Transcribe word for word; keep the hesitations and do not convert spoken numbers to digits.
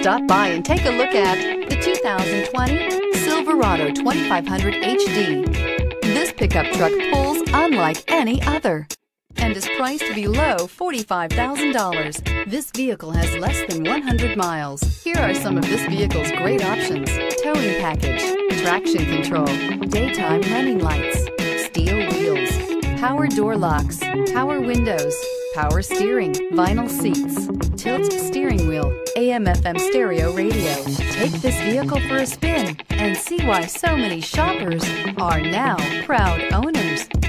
Stop by and take a look at the two thousand twenty Silverado twenty-five hundred H D. This pickup truck pulls unlike any other and is priced below forty-five thousand dollars. This vehicle has less than one hundred miles. Here are some of this vehicle's great options: towing package, traction control, daytime running lights, steel wheels, power door locks, power windows, power steering, vinyl seats, tilt steering wheel, A M F M stereo radio. Take this vehicle for a spin and see why so many shoppers are now proud owners.